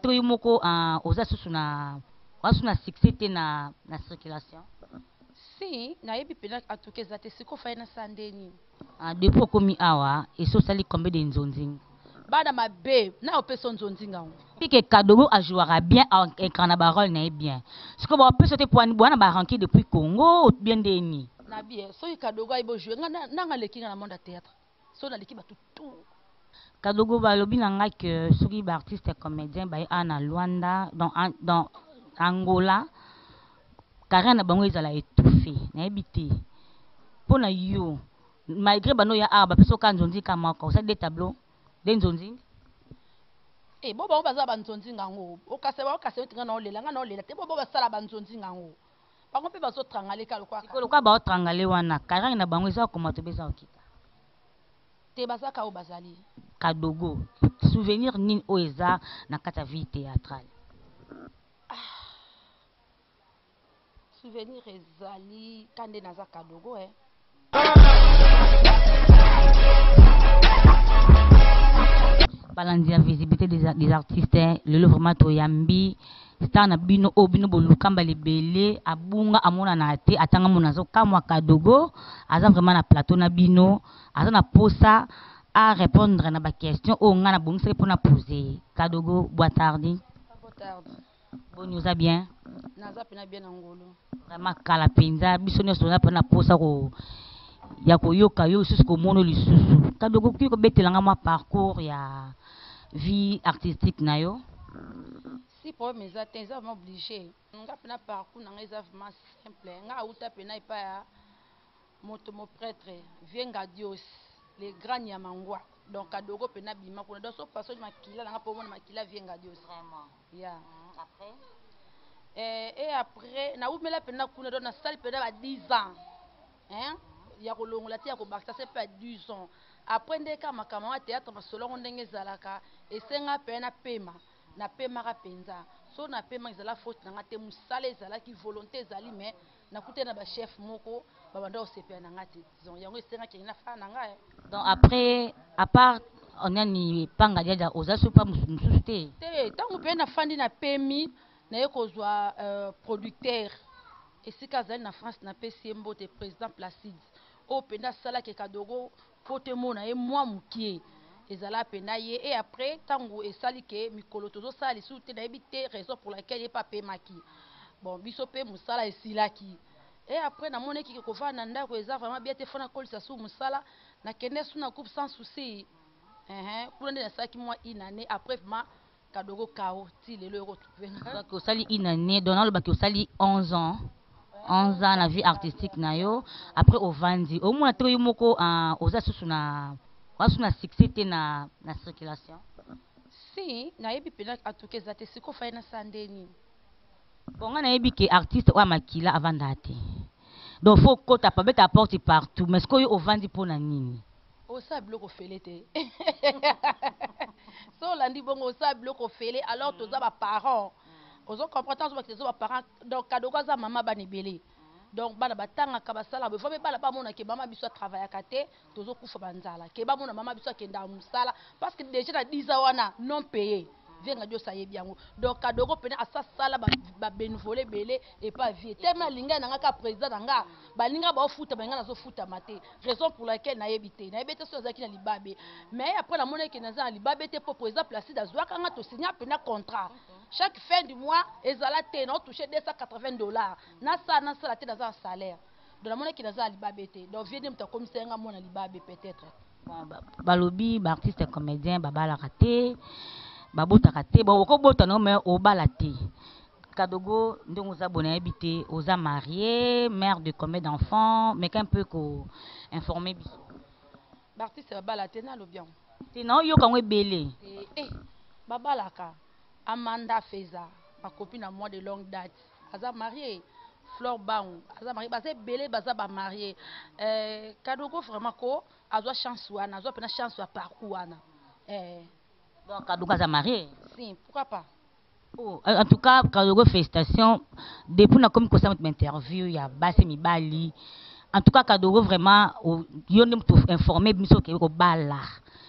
toyo moko oza susu na succès te na circulation. Si na yebi pena atukeza te siko faina sandeni. Depuis komi awa eso sali combien de nzonzinga. Bana mabe na opeso nzonzinga. Pique Kadogo a joué bien en carnaval na bien. Ce que bon peut sauter pour un bon ranking depuis Congo ou bien deni. Na bien so Kadogo ibo jouer nga leki na monde théâtre. So na leki ba tout. Kadogo ba lobi nanga que soki ba artiste comédien ba ana Luanda dans Angola. Car na bango ezala étouffé na ebité. Pona yo malgré bano ya arba peso kanzonzi kama ko ça des tableaux d'enzonzi. Bo baza banzonzi ngango okase tinga na olela nga na olela te bo basala banzonzi ngango bango pe bazo trangale ka lokwa ka ba trangale wana karanga na bango eza koma to beza okita te bazaka o bazali Kadogo souvenir nin o eza na kata vie théâtrale. Souvenir ezali kande naza Kadogo Balandi la visibilité des artistes, le vraiment toyambi star na bino obino bolukamba lebele abunga amona na te atanga monazo kamwa Kadogo aza vraiment na plateau na bino aza na posa à répondre na ba question o nga na bongisa pour na poser. Kadogo boitardi bon nous a bien naza pena bien ngolo vraiment kala penza biso nyonso na pena posa ko ya koyoka yo susu ko mono lisusu Kadogo ki ko betelanga ma parcours ya vie artistique na yo. Si pour mes attentes ça m'a obligé nga pena parcours na nga vraiment simple nga uta pena ipa ya moto mo prêtre vienga Dios les grands nyamangwa donc Kadogo pena bima kuna donc so façon makila nga pour mona makila vienga Dios Vraiment après et après na umela pena kuna donc na salle pena ba 10 ans ya kolongola te ya kobakisa c'est pas 10 ans après ndeka makamwa théâtre masolongo ndenge zalaka esenga pena pema na pema ka penza so na pema ezala faute na ngate musala ezala ki volonté ezali mais na kute na ba chef moko ba banda osepia na ngate disons yango esenga ki na fa na ngai donc après à part on a ni panga dia oza super mususu te tango pe na fandi na pemi na ekozwa producteur esika zali na France na pesi mbote président Placide o penda sala ke Kadogo pote mona e moi mukie ezala pena ye et après tango esali ke mikolo tozo sali sous te na ebité raison pour laquelle pas pemaki bon biso pe musala esilaki et après na mona ki ko va na ndako eza vraiment bien te fona kolisa sous musala na kende sous na coupe sans souci pour na saki moi une année après vraiment Kadogo kao ti lelo retrouver donc osali une année donnant le bac osali 11 ans 11 ans la vie artistique na yo après au vandi au moins to moko oza susu na succès te na circulation. Si na yebi pena atukeza te siko faina sandeni bon nga na yebi ke artiste wa makila avant date donc faut kota pa beta porte partout mais ce que au vandi pona nini osa biloko fele te so landi bongo osa biloko fele alors toza ba parents ozo comprendre ba toza ba parents donc Kadogo za mama banibele donc bana batanga ka basala be faut bala ba mona ke mama biso travailler kate tozo kufa banzala ke ba mona mama biso kenda musala parce que déjà na 10 ans wana non payé vienga Dieu ça yebi yango donc Kadogo pena asa sala ba bénévole belé et pas vie tellement linga na nga président nga ba linga ba futa ba nga na zo futa maté raison pour laquelle na yebité so zaki na libabe mais après la monnaie que na za libabe te pour président Placide azwaka nga to signer pena contrat chaque fin du mois ezala te na toucher $280 na ça la te dans un salaire de la monnaie que na za libabe te donc viens de commissaire nga mona libabe peut-être bon balobi ba artiste comédien babala raté babotaka te bon okobota no mais obala te Kadogo ndongo za bona habité oza marié mère de combien d'enfants mais qu'un peu ko informer biso l'artiste babala te na lobian te na yo kanwe belé babalaka Amanda Feza ma copine à moi de longue date aza marié Fleur Bang aza marié bazé belé baza ba marié Kadogo vraiment ko azwa chance wana azwa pena chance wa parcours wana donc Kadogo a marié. Si, pourquoi pas? Oh, en tout cas, Kadogo, félicitations. Depuis qu'on a comme ça interview, il y a Basse Mibali. En tout cas, Kadogo vraiment, il y a informé, bien sûr, qu'il y a bala.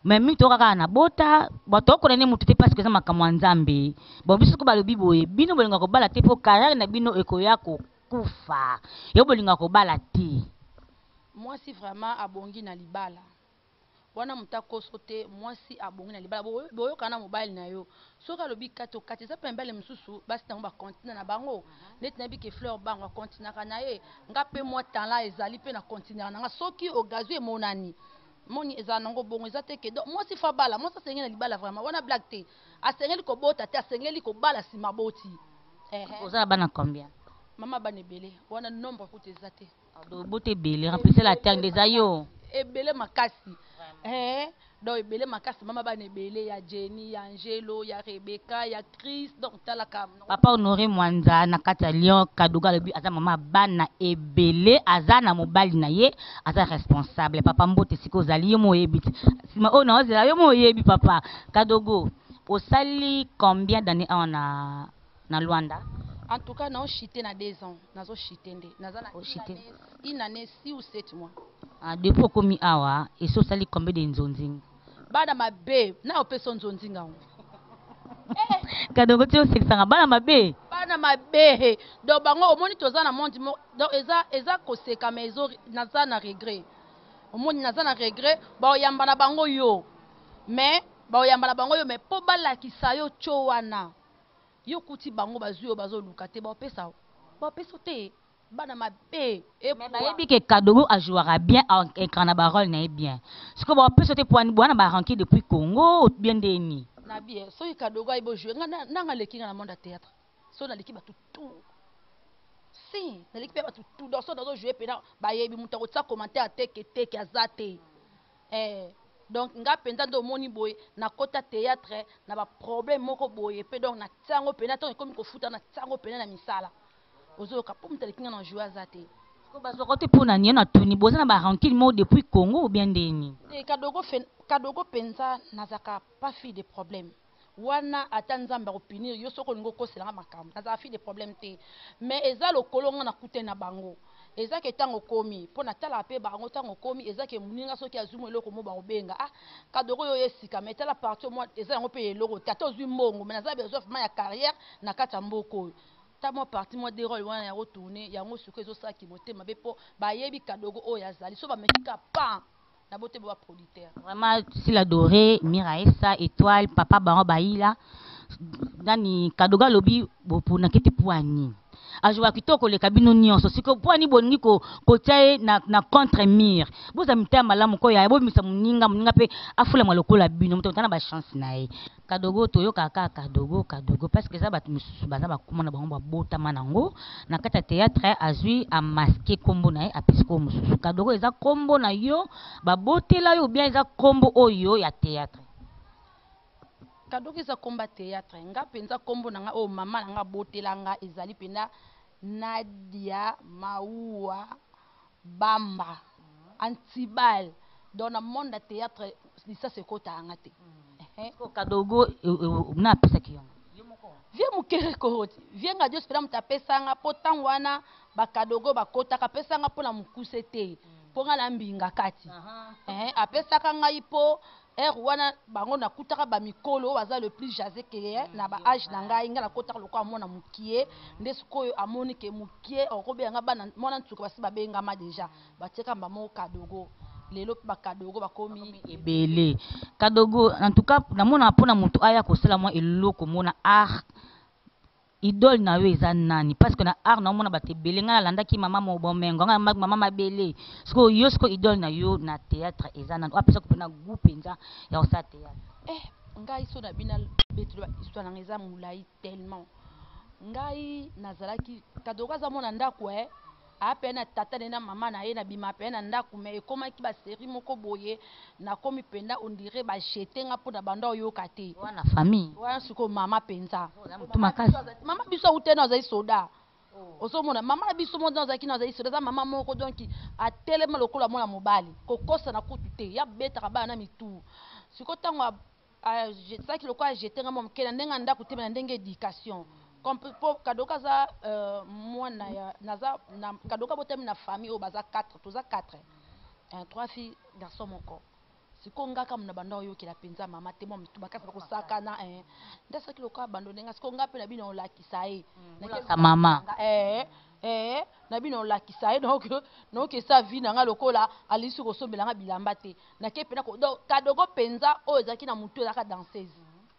mais mingi to kaka na bota bato ko nene mutu te parce que ça makamwa nzambe bon biso ko balobi boye bino bolinga ko bala te po carrière na bino ekoya ko kufa yo bolinga ko bala te. Moi si vraiment abongi na libala wana mutako sote moi si abongi na libala boyo kana mobile na yo soka lobi kato kati za pembele msusu basi tango ba continue na bango net na biki fleur bango continue kana ye ngape moi temps là ezali pe na continue na nga soki ogazu e monani moni eza nango bongo eza te ke donc moi si fa bala moi ça sengeli na libala vraiment wana black te asengeli ko bota te asengeli ko bala si maboti oza bana combien mama bana belé wana nombre ko te zate do bote belé remplacer la terre des ayo ebele makasi donc ebele makasi mama bana ebele ya Jenny ya Angelo ya Rebecca ya Chris donc talaka papa Honoré Mwanza na kati ya Lion Kadoga lobi aza mama bana ebele aza na mobali na ye aza responsable papa mbote siko zali yo moyebi sima o na ozela yo moyebi papa Kadogo osali combien d'années na Luanda. En tout cas, non, chité na 2 ans. Nazo chité ndé. Naza na une année 6 ou 7 mois. Ah, depuis komi awa, et so sali combien de nzonzing? Bana mabe, na opeso nzonzinga. Kadogo tio 600 bana mabe. Bana mabe. Donc bango omoni toza na monde donc eza koseka mais ezo naza na regret. Omoni naza na regret, ba oyamba na bango yo. Mais ba oyamba na bango yo mais po balakisa yo cho wana. Yo kuti bango bazuyo bazo lukate ba opesa te bana mabe et ba yebi ke Kadogo a jouera bien en écran ba rôle na bien ce que ba opesa te pour bwana ba ranki depuis Congo ou bien deni na bien so Kadogo ibo jouer nga leki na monde théâtre so na leki ba tout si na leki ba tout donc so dazo jouer pena ba yebi muta ko tsa commentaire teke azate donc nga penza ndo moni boye na kota théâtre na ba problème moko boye pe donc na tsango pena to komi ko futa na tsango pena na misala ozo ka pum tele kinga na jouer azate ko bazo kote pona ni na tuni boza na ba rankine mo depuis Congo ou bien deni Kadogo penza nazaka pas fille de problème wana atanzamba opinir yo soko lingo ko selanga makambo nazaka fille de problème te mais eza lokolonga na kute na bango eza ke tango komi pona tala pe bango tango komi eza ke muninga soki azumu eloko mo ba obenga Kadogo yo yesika mais tala partie moi eza yango pe eloko tato zui mbongo mais naza besoin ya carrière na kata mboko ta mo partie moi de rôle wana ya retourner yango suko ezo saki bote mabe po ba yebi Kadogo o yazali so ba mekika pa na bote ba producteur vraiment si la doré Miraessa étoile papa Baron Baila nani Kadogo lobi bopuna kete poani ajwa kitoko le kabino nyonso siko poani boningi ko tia na contre mur boza mita malamu ko ya bo misa muninga pe afula malokola bino muto tana ba chance na ye Kadogo toyo kaka Kadogo parce que ça bat mususu baza ba kuma na bango bota manango na kata théâtre azui a masquer kombo na ye apisiko mususu Kadogo eza kombo na yo ba botela yo bien eza kombo oyo ya théâtre. Kadogo eza komba théâtre nga penza kombo na nga o mama na nga botela nga ezali pena Nadia Maua Bamba Antibal dans le monde de théâtre ça c'est kota ngate Kadogo na pesa kiyo viens mukere ko viens nga Dieu spela mutapesa nga potan wana ba Kadogo ba kota ka pesa nga pona mukuse te po nga na mbinga kati apesa ka nga ipo wana bango na kutaka ba mikolo baza le plus jasé que na ba âge na ngai nga na kotaka loko amona mukie ndeskoyo amoni ke mukie okobe nga bana mona ntuka basi babenga ma déjà bateka mbamo Kadogo lelo ba Kadogo bakomi ebele Kadogo en tout cas na mona pona mutu aya ko sala moi eloko mona idole na yo eza nani parce que na art na mona batebele nga landaki mama mo bomengo nga mama mabele siko yo siko idole na yo na théâtre eza nani apesa ko pena goût penza ya osa théâtre ngai so na bina betu histoire na eza mulai tellement ngai nazalaki Kadogo za mona ndako apena tata na mama na ye na bima pena ndako mais ekomaki ba série moko boye na komi penda on dirait ba jeter nga pour na banda oyo kate wana famille wana siko mama penza mama biso utena za soda osomona mama na biso monza za kina za soda za mama moko donc a telema lokola mona mobali kokosa na kutu te ya beta ba na mitu siko tango ça qui lokola jeter nga mo kena ndenga ndako te na ndenge éducation comme pour Kadogo za mwana ya naza na Kadogo botem na famille o baza 4 toza 4 3 filles garçon mon corps siko ngaka muna banda oyo kila penza mama te mo mitu bakasa ko sakana ndasa kilo ka abandonner nga siko ngape na bino olakisa sa mama na bino olakisa donc que ça vie na nga lokola alisu ko sombela nga bilamba te na ke pena ko donc kadogo penza oyo zaki na mutu ezaka danseuse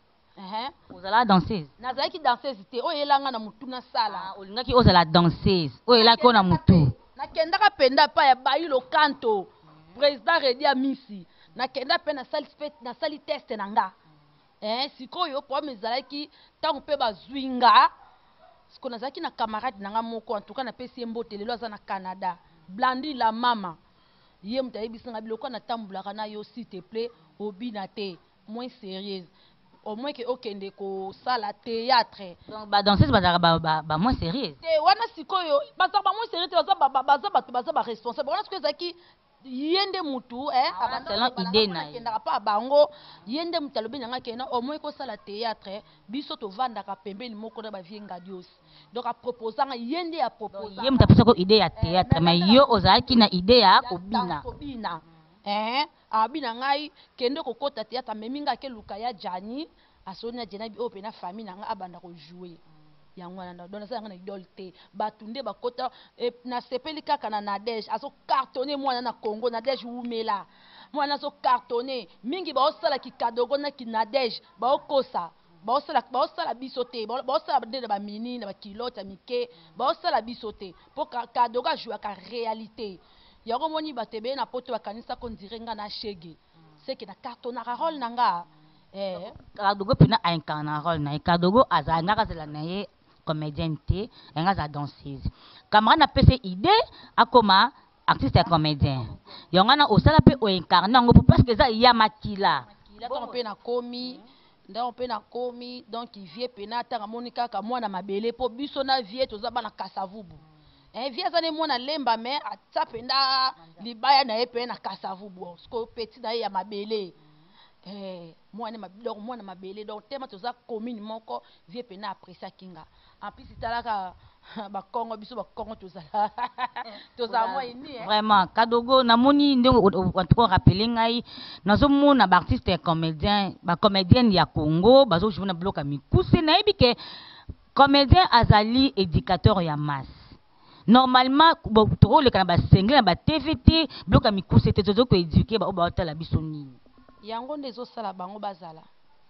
ozala danseuse nazalaki danseuse te oyo elanga na mutu na sala olingaki ozala danseuse oyo elaki o na mutu nakendaka penda pa ya bayi lo kanto président redi ya misi nakenda pe na sali test na nga sikoyo problème ezalaki ntango mpe bazwi nga siko nazalaki na camarade na nga moko en tout cas napesi ye mbote lelo aza na Canada Blandi la mama ye moto ayebisi nga biloko natambulaka na yo s'il te plaît obina te moins sérieuse au moins que okende kosala théâtre donc badanseuse bazalaka ba moins sérieuse te wana sikoyo bazalaka ba moins sérieuse te baza bato baza baresponsable wana sikoyo ezalaki yende mutu idée na kendaka pa bango yende mutu alobi nanga kena au moins kosala théâtre biso tovandaka pembeni moko na bavie ngadi osi donc aproposanga yende apropose ye mutu apesako idée ya théâtre mais yo ozalaki na idée ya kobina abina ngai kende kokota théâtre amemi nga akeluka ya jani asoni na jena oyo pena famille nanga abanda kojouer yango wana donc ça na idole te bato nde bakota na sepeli kaka na Nadège azo cartonner mwana na Congo Nadège Wumela mwana azo cartonner mingi baosala kikadogo na ki Nadège baokosa baosala biso te baosala nde na bamini na bakilote ya mike baosala biso te mpo kadogo ajouaka réalité yango moni bato ebeye na poto bakanisa ko ndire nga na shege seke na cartonnaka role na nga kadogo mpena aincarna role na ye kadogo azalangaka azala na ye comédienne te yanga aza danseuse camarade napesa idée akoma artiste ya comédien yango wana osala mpe oincarne yango po parce que eza ya makila ntango mpe nakomi donc vie pena atanga moni kaka mwana mabele mpo biso na vie toza bana kasavubu vie aza ne mwana lemba me atia penda libaya na ye mpe na kasavubu siko peti na ye ya mabele mwana mabele donc tema toza commune moko vie pena apprécie kinga en plus italaka bakongo biso bakongo tozala mwa ini vraiment kadogo namoni ndenge en rappelé ngai nazomona baartiste ya comédien bacomédienne ya Congo bazojouer na biloko ya mikuse nayebi ke comédien azali éducateur ya masse normalement tokoleka na basengle na batvt biloko ya mikuse te tozo koéduke bao baotala biso nini yango nde ezosala bango bazala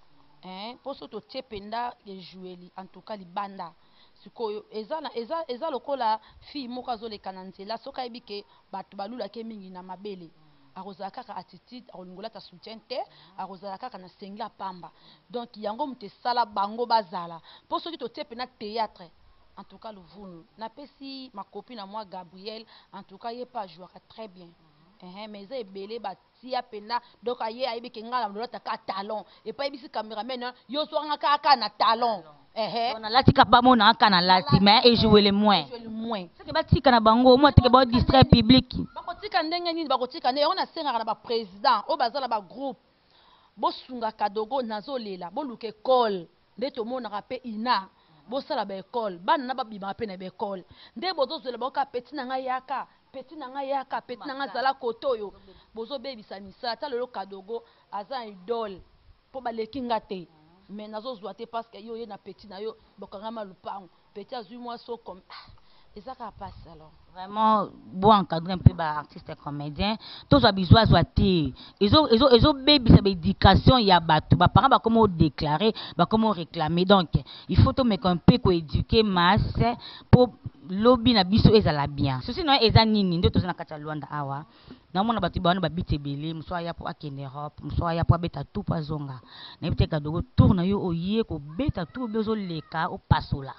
poso totie penda ejoueli en tout cas libanda sikoyo eza lokola fille moko azoleka na nzela soki ayebi ke bato balulake mingi na mabele akozala kaka attitude akolingola ta soutien te akozala kaka na sengle apamba donc yango moto esala bango bazala mpo soki totie pena théâtre en tout cas luvunu napesi makopi na moi Gabriel en tout cas ye pas jouaka très bien mais eza ebele batia pena donc aye ayebi ke nga na lolotaka talon epa yebisi cameraman yo zwanga kaka na talon nalatika bamona aka na lati mais ejouele moins soki batika na bango mwa teke bao distrait public bakotika ndenge nini bakotika nde yango nasengaka na baprésident oyo bazala bagroupe bosunga kadogo nazolela boluka ekole nde tomonaka mpe ina bosala baekole bana na babimaka mpe na baekole nde bozozwela baoka peti na ngai yaka peti na ngai yaka peti na ngai azala kote oyo bozobebisa misala ata lelo kadogo aza idole mpo baleki nga te mais nazozwa te parce que yo ye na peti na yo bokangama lupango peti azwi mwa so comme eza kaka pasi alors vraiment bo encadrer mpe baartiste comédien tozwa bizwa azwa te ezobebisa baéducation ya bato baparent bakoma odéclare bakoma oréclame donc il faut tomeka mpe koéduke masse mpo lobi na biso ezala bien sosi na eza nini nde toza na kati ya Luanda awa naomona bato bana babiti ebele mosu aya mpo akende Europe mosu aya mpo abeta tu mpo azonga nayebi te kadogo tour na yo oye kobeta tu obi ozoleka opasola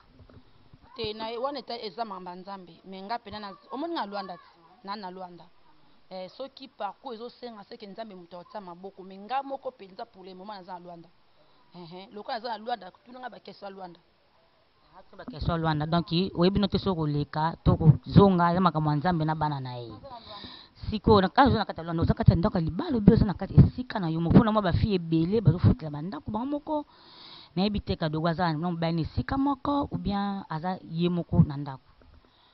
te na wana eta eza mamba nzambe me nga pena omoni na Luanda na Luanda soki parcours ezosenga seke nzambe moto atia maboko me nga moko mpenza pour le moment naza na Luanda lokola naza na Luanda tunanga bakeso ya Luanda bakeso Luanda donc oyebi no te so koleka to kozonga eza makambo ya nzambe na bana na ye siko na kati na kati ya Luanda oza kati ya ndako ya libala obi oza na kati esika na yo mofona mwa bafille ebele bazofutela bandako bango moko nayebi te kadogo aza na mobali esika moko ou bien aza ye moko na ndako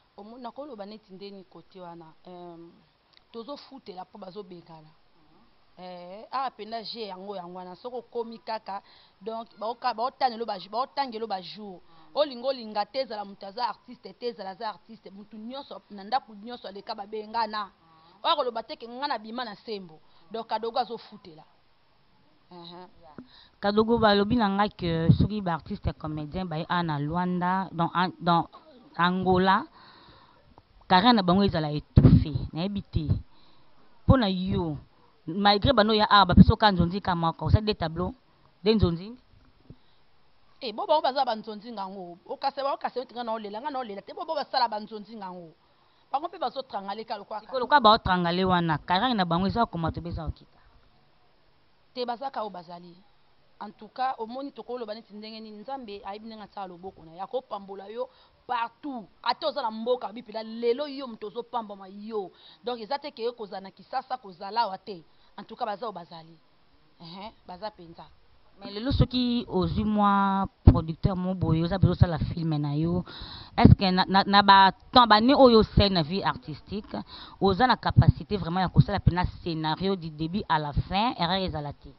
nakoloba neti ndeni kote wana tozofutela mpo bazobengana awa mpenza je yango wana soki okomi kaka donc baotangelo bajour olinga olinga te ezala moto aza artiste te ezala aza artiste motu nyonso na ndako nyonso aleka babengana oyo koloba te ke nga na bima na sembo donc Kadogo azofutela. Kadogo balobi na ngai ke soki baartiste comédien baye a na Luanda dans Angola carrière na bango ezala étouffé nayebi te mpo na yo malgré bano ya awa bapesa oka nzonzi ka moko osali de tableau de nzonzi bo bango bazala banzonzi ngango okase tinga na olela te bo basala banzonzi ngango bango mpe bazotrangale ka lokwa baotrangale wana carrière na bango eza okoma to beza okita te bazaka oyo bazali en tout cas omoni tokoloba neti ndenge nini nzambe ayebi ndenge asala loboko na ye akopambola yo partout ate oza na mboka bipela lelo yo moto ozopambama yo donc eza te keye kozala na kisasa kozala awa te en tout cas baza oyo bazali baza mpenza. mais lelo soki ozwi mwa producteur mo boye oza bezo osala filme na yo est ce que na batemps bane oyo osali na vie artistique oza na capacité vraiment ya kosala mpena scénario du début à la fin erreur ezala te?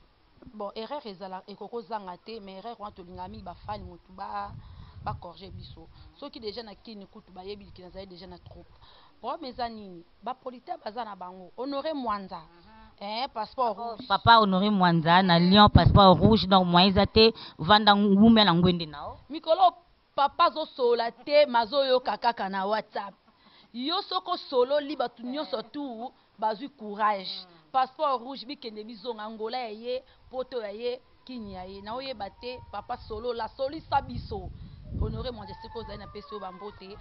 Bon, erreur ezala ekokozanga te mais erreur wana tolinga mingi bafani motu bacorge biso soki déjà na kini kutu bayebi likini azali déjà na troupe problème eza nini bapolitère baza na bango Honoré Mwanza passeport rouge papa Honoré Mwanza na Lyon passeport rouge donc moyen eza te vanda ngume na ngwende nao mikolo papa azosola te mazoyoka kaka na WhatsApp yo soko solo li batu nyonso tu bazwi courage passeport rouge bikende bizonga Angola yaye poto yaye kini yaye na oyeba te papa solo la solisa biso Honoré Mwanza siko ozali na pesi oyo bambote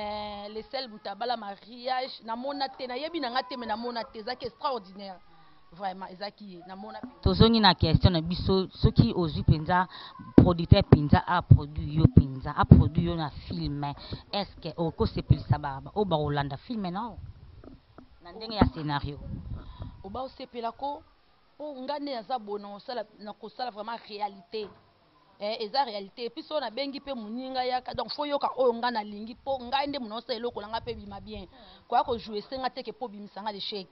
le sel mutabala mariage namona te nayebi na nga te me namona te ezaki extraordinaire vraiment ezaki ye namona tozongi na question na biso soki ozwi mpenza producteur mpenza aproduit yo mpenza aproduit yo na filme est ce que okosepelisa oyo bakolanda filme nao na ndenge ya scénario oba osepelako mpo nga nde naza bona na kosala vraiment réalité eza réalité epuis oyo nabengi mpe moninga yaka donc fo yoka oyo nga nalingi mpo ngai nde mona osala eloko nanga mpe bima bien koya kojoue esenga teke mpo bimisanga l'échec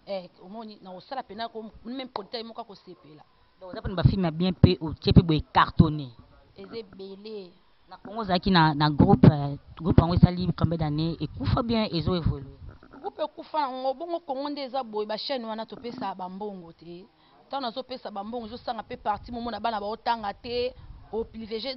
omoni na kosala mpena même producteur moko akosepela donc oza mpona bafilme bien mpe otie mpe boye cartonné eza ebele na Congo ozalaki na groupe yango esali combien d'année ekufa bien ezo évolue groupe ekufa nango bongo Congo nde eza boye bachaîne wana topesa bambongo te ntango nazopesa bambongo ezosanga mpe parti momo na bana baotanga te oprivilege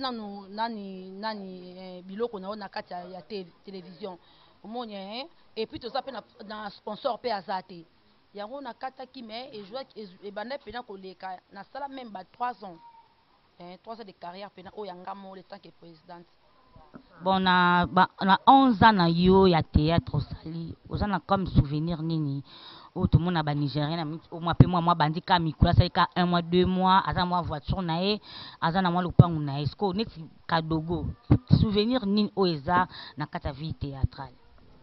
nani biloko na yo na kati ya télévision omoni epuis toza mpe na sponsor mpe aza te yango nakataki me ebanda mpena koleka nasala même ba 3 ans 3 ans de carrière mpena oyo yanga mo le tant que présidente. Bon na 11 ans na yo ya théâtre osali oza na comme souvenir nini oyo tomona ba Nigérien na au moins pe moi bandi ka mikolo asali ka 1 mois 2 mois aza mwa voiture na ye aza na mwa lopangu na ye siko neti Kadogo souvenir nini oyo eza na kati ya vie théâtrale?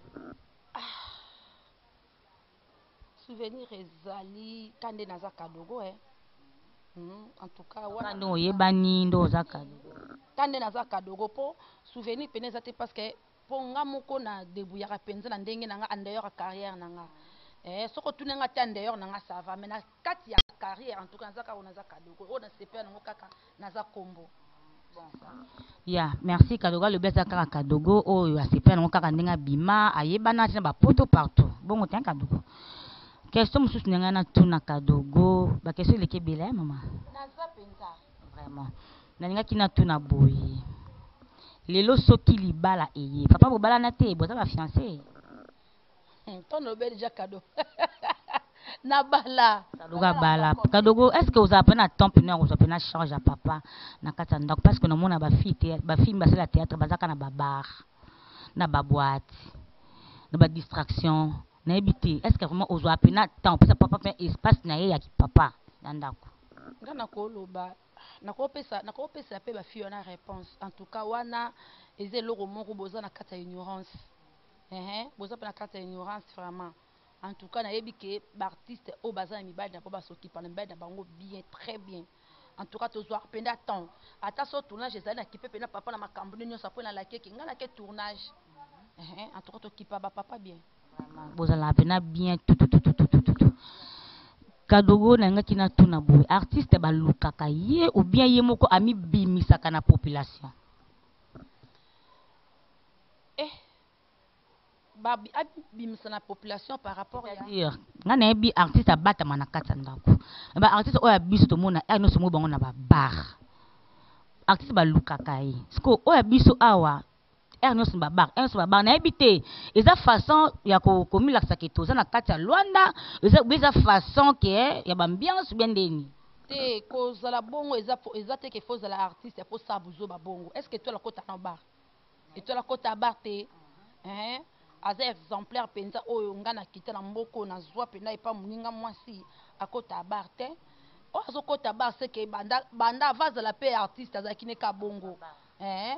Souvenir ezali kande naza Kadogo en tout cas wana ndo oyebani ndo oza Kadogo kande naza Kadogo po souvenir pene eza te parce que po nga moko na debuyaka mpenza na ndenge na nga en dehors ya carrière na nga soko tune nga te en dehors na nga ça va mais na kati ya carrière en tout cas naza kaka naza Kadogo oyo nasepela nango kaka naza kombo. Ya merci Kadogo alobi aza kaka Kadogo oyo asepela nango kaka ndenge abima ayebana tina bapoto partout bongo te Kadogo. Question mosusu ndenge na tuna Kadogo ba question eleki ebele mama naza penza vraiment nalingaki na tuna boye lelo soki libala eye papa bobala na te boza ba fiancé ton obeli déjà Kadogo na bala Kadogo bala Kadogo est-ce que vous avez na temps pena vous avez na charge à papa na kata ndako parce que na mona ba fille basala théâtre bazaka na ba bar na ba boîte na ba distraction na ebité est-ce que vraiment vous avez na temps pour papa fait espace na ye ya ki papa na ndako nga nakoloba nakopesa pe ba fille na réponse en tout cas wana ezeloko moko boza na kata ignorance boza pe na kata ignorance vraiment en tout cas nayebi ke baartiste oyo baza na mibali na po basokipa na mibali na bango bien très bien en tout cas tozwaka mpenda temps ata so tournage ezali na kipe mpena papa na makambo nde nyonso apo na lakeki nga nake tournage en tout cas tokipa bapapa bien bozala mpena bien tout Kadogo na nga kina tuna boy artiste balukaka ye ou bien ye moko ami bimisaka na population. Babi abimisa na population par rapport à dire nga na bi artiste abata manakata ndako. Ba artiste oya biso to mona no somo bango na ba bar. Artiste balukaka ye. Siko oya biso awa Ernest Babar, na habité. Et sa façon, il y a commis la saketo, ça na katia Luanda, et sa façon qui est, il y a ambiance bien déni. Te cause la bongo, et ça te que faut la artiste pour ça buzo ba bongo. Est-ce que tu la côte à bar? Et tu la côte à bar te, hein? As exemplaire penza o ngana kita na mboko na zwa pena epa muninga mwasi à côte à bar te. O azo côte à bar c'est que banda vase la paix artiste azakine ka bongo. Hein?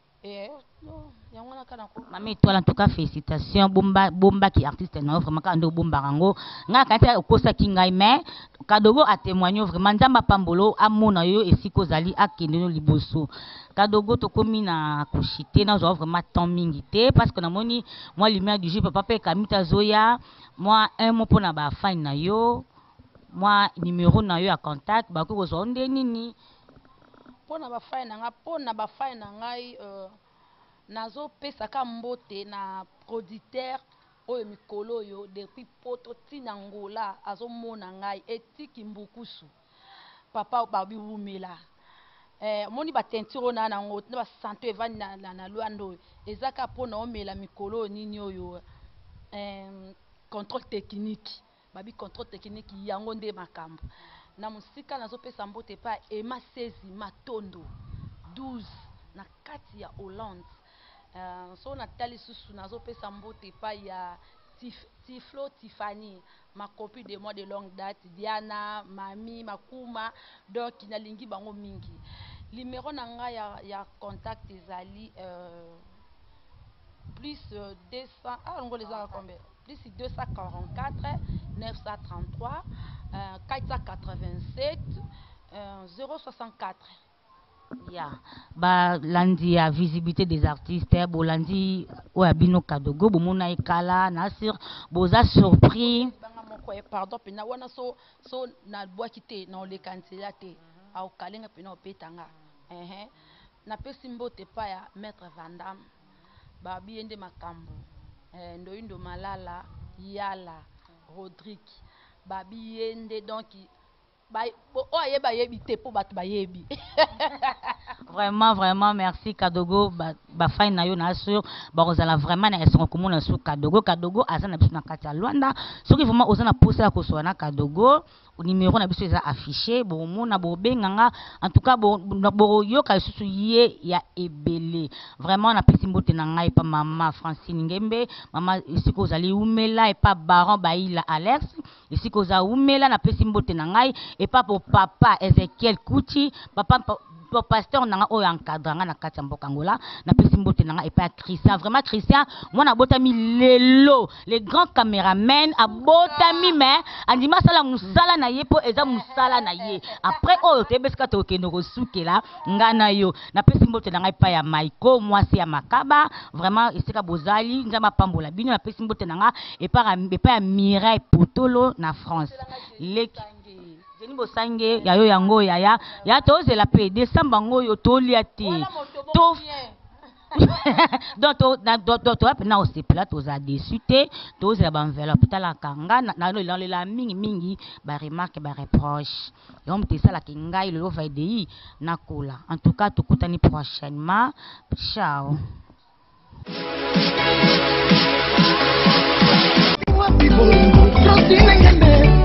Mami toi en tout cas félicitations bomba qui artiste non vraiment quand bomba rango nga kata kosa kingai mais Kadogo a témoigné vraiment nzamba pambolo amona yo esiko zali akende liboso Kadogo to komi na koshite na zo vraiment temps mingi te parce que na moni moi lumière du jour papa pe kamita zoya moi un mot pour na ba fan na yo moi numéro na yo à contact ba ko zo ndeni ni pona ba fai na ngai nazo pesa ka mbote na producteur oyo mikolo yo depuis poto tina ngola azo mona ngai etiki mbukusu papa babi wumela moni ba tentiro na ngo ba santo evani na Luando ezaka pona omela mikolo nini oyo contrôle technique babi contrôle technique yango nde makambo na musika nazo pesa mbote pa ema 16 matondo 12 na kati ya Hollande so na tali susu nazo pesa mbote pa ya Tiflo Tiffany ma copie de moi de longue date Diana Mami Makuma donc na lingi bango mingi numéro na nga ya contact ezali plus 200 on les a combien plus 244 933 487 064. Ya ba landi ya visibilité des artistes bo landi o abino Kadogo bo mona ekala na sur boza surpris pardon pena wana so na bois kité na le kantia te au kalenga pena opetanga na pesi mbote pa ya maître Vandam ba biende makambo ndoindo malala yala Rodrigue ba biende donc Vraiment merci Kadogo ba fine na yo na sur ba ozala vraiment na esengo komona sur Kadogo azana biso na kati ya Luanda soki vraiment ozana poster ya kosoa na Kadogo numéro na biso eza affiché bo mona bo benganga en tout cas bo yoka susu ye ya ebele vraiment na pesi mbote na ngai pa mama Francine Ngembe mama isiko ozali umela e pa Baron Baila Alex isiko za umela na pesi mbote na ngai et pas pour papa Ezekiel Kouti papa pour pasteur nanga oyo encadrant na kati mboka ngola na pesi mbote nanga et pas Christian vraiment Christian moi na botami lelo les grands caméramen a botami mais andima sala musala na ye po eza musala na ye après oyo tebeska to kendo ko sukela ngana yo na pesi mbote nanga pa ya Maiko mwasi ya Makaba vraiment esika bozali nzama pambola bino na pesi mbote nanga et pas ya Mireille Potolo na France Jeni bosange ya yo yango ya toze la paix décembre ngoyo tolia te to donc na ose plat toza dessus te toze la enveloppe tala kanga na la mingi ba remarque ba reproche donc te sala kingai le va dei na kola en tout cas tokutani prochainement ciao People,